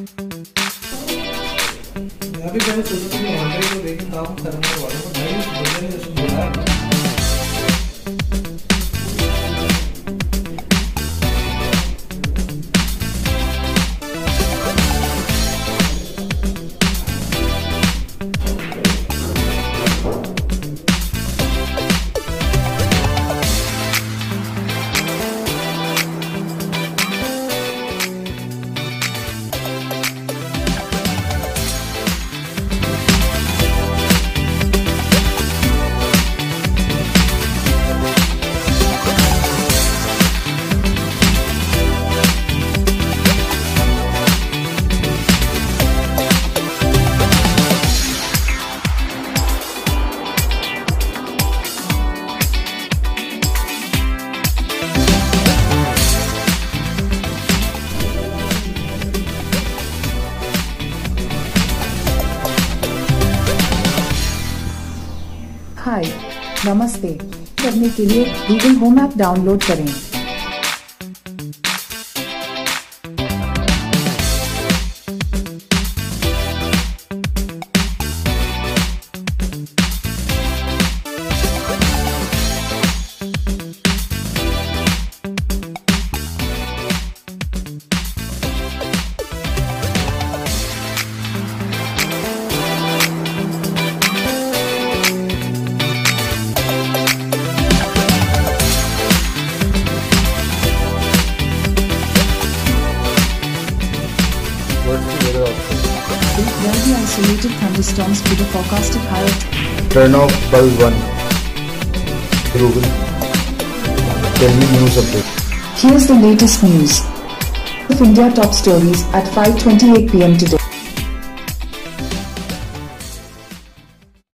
मैं भी पहले सोचा था कि ऑनलाइन को लेकिन काम करने वाला हूँ नहीं बंदे ने जैसे बोला हाय, नमस्ते। करने के लिए गूगल होम ऐप डाउनलोड करें। Where the isolated thunderstorms to the forecasted higher. Turn off bulb 1. Google. Tell me news update. Here's the latest news of India top stories at 5:28 p.m. today.